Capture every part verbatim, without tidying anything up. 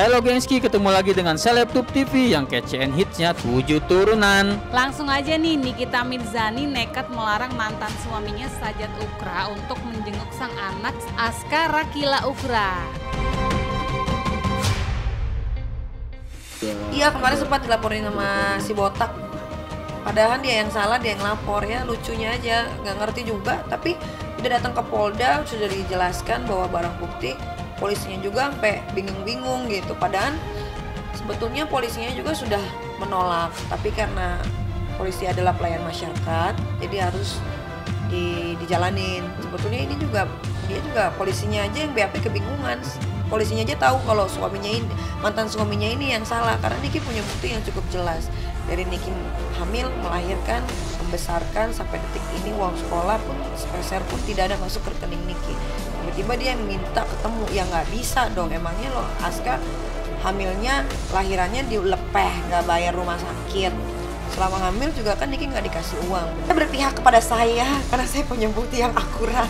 Halo gengski, ketemu lagi dengan Selebtube T V yang kece hitsnya tujuh turunan. Langsung aja nih, Nikita Mirzani nekat melarang mantan suaminya Sajat Ukra untuk menjenguk sang anak Aska Rakila Ukra. Iya, kemarin sempat dilaporin sama si botak. Padahal dia yang salah, dia yang lapor ya. Lucunya aja, nggak ngerti juga. Tapi udah datang ke Polda, sudah dijelaskan bahwa barang bukti. Polisinya juga sampai bingung-bingung gitu. Padahal sebetulnya polisinya juga sudah menolak. Tapi karena polisi adalah pelayan masyarakat, jadi harus di, dijalanin. Sebetulnya ini juga, dia juga polisinya aja yang B A P kebingungan. Polisinya aja tahu kalau suaminya ini, mantan suaminya ini yang salah. Karena Niki punya bukti yang cukup jelas. Dari Niki hamil, melahirkan, membesarkan, sampai detik ini uang sekolah pun sepeser pun tidak ada masuk ke rekening Niki. Tiba-tiba dia minta ketemu, ya nggak bisa dong. Emangnya lo Aska hamilnya, lahirannya dilepeh, nggak bayar rumah sakit. Selama hamil juga kan Niki nggak dikasih uang. Dia berpihak kepada saya karena saya punya bukti yang akurat.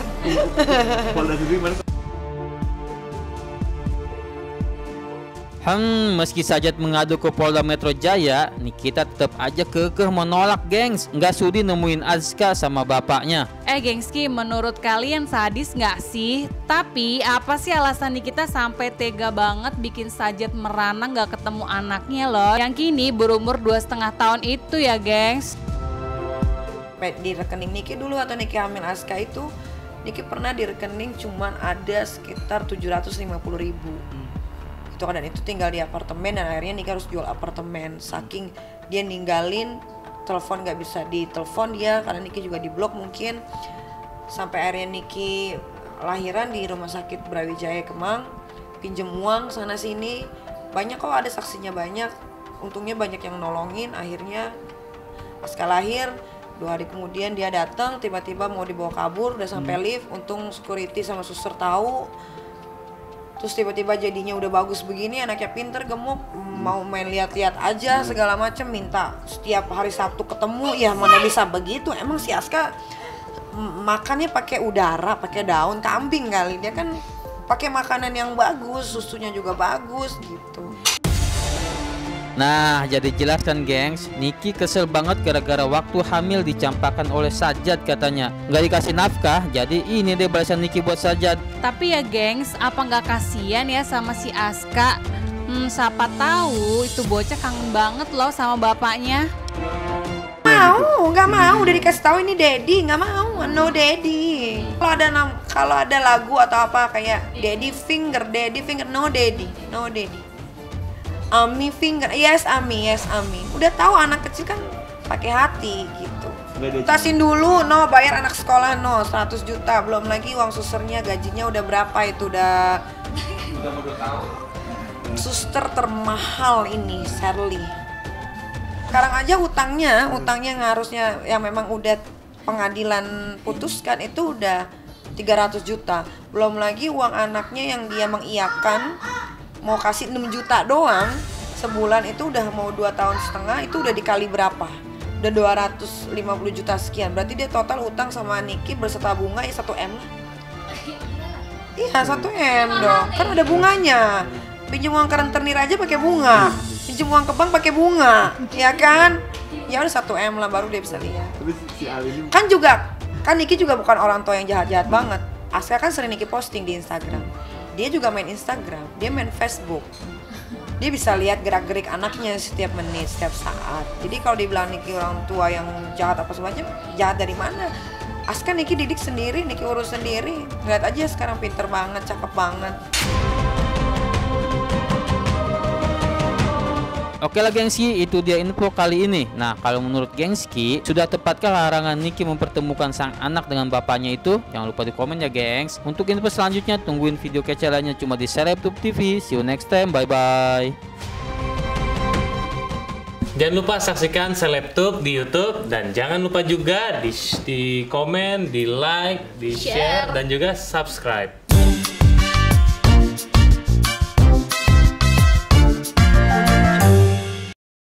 Hmm, meski Sajat mengadu ke Polda Metro Jaya, Nikita tetap aja kekeh menolak, gengs. Nggak sudi nemuin Aska sama bapaknya. Eh gengski, menurut kalian sadis nggak sih? Tapi apa sih alasan Nikita sampai tega banget bikin Sajat merana nggak ketemu anaknya loh, yang kini berumur dua setengah tahun itu ya gengs? Di rekening Niki dulu atau Niki hamil Aska itu, Niki pernah di rekening cuman ada sekitar tujuh ratus lima puluh ribu. Itu kan, dan itu tinggal di apartemen, dan akhirnya Niki harus jual apartemen. Saking dia ninggalin, telepon nggak bisa ditelepon dia karena Niki juga diblok mungkin. Sampai akhirnya Niki lahiran di rumah sakit Brawijaya Kemang, pinjem uang sana sini, banyak kok, ada saksinya banyak. Untungnya banyak yang nolongin. Akhirnya Aska lahir, dua hari kemudian dia datang, tiba-tiba mau dibawa kabur, udah sampai lift. Untung security sama suster tahu. Terus tiba-tiba jadinya udah bagus begini, anaknya pinter, gemuk, mau main lihat-lihat aja segala macem, minta setiap hari Sabtu ketemu. Ya mana bisa begitu, emang si Aska makannya pakai udara, pakai daun kambing kali. Dia kan pakai makanan yang bagus, susunya juga bagus gitu. Nah, jadi jelas kan gengs, Niki kesel banget gara-gara waktu hamil dicampakkan oleh Sajat katanya. Nggak dikasih nafkah, jadi ini deh balasan Niki buat Sajat. Tapi ya gengs, apa nggak kasihan ya sama si Aska? Hmm, siapa tahu itu bocah kangen banget loh sama bapaknya. Mau, nggak mau, udah dikasih tahu ini daddy, nggak mau, no daddy. Kalau ada kalau ada lagu atau apa kayak daddy finger, daddy finger, no daddy, no daddy. Ami finger, yes Ami, yes Ami. Udah tahu anak kecil kan pakai hati gitu. Tasin dulu, no, bayar anak sekolah, no, seratus juta. Belum lagi uang susternya, gajinya udah berapa itu, udah udah mau dua tahun. Suster termahal ini, Shirley. Sekarang aja utangnya, utangnya yang harusnya yang memang udah pengadilan putuskan itu udah tiga ratus juta. Belum lagi uang anaknya yang dia mengiyakan mau kasih enam juta doang sebulan, itu udah mau dua tahun setengah, itu udah dikali berapa? Udah dua ratus lima puluh juta sekian. Berarti dia total utang sama Niki berserta bunga ya satu M lah. Iya satu M dong, kan ada bunganya. Pinjam uang ke rentenir aja pakai bunga, pinjam uang ke bank pakai bunga, ya kan? Ya udah satu M lah baru dia bisa lihat. Kan juga, kan Niki juga bukan orang tua yang jahat-jahat banget. Aska kan sering Niki posting di Instagram. Dia juga main Instagram, dia main Facebook. Dia bisa lihat gerak-gerik anaknya setiap menit, setiap saat. Jadi kalau dibilang Niki orang tua yang jahat apa semacam, jahat dari mana? Aska Niki didik sendiri, Niki urus sendiri. Lihat aja sekarang pinter banget, cakep banget. Oke lah gengski, itu dia info kali ini. Nah, kalau menurut gengski, sudah tepatkah larangan Niki mempertemukan sang anak dengan bapaknya itu? Jangan lupa di komen ya gengs. Untuk info selanjutnya, tungguin video kece lainnya cuma di Selebtube T V. See you next time, bye-bye. Jangan lupa saksikan Selebtube di YouTube. Dan jangan lupa juga di, di komen, di like, di share, dan juga subscribe.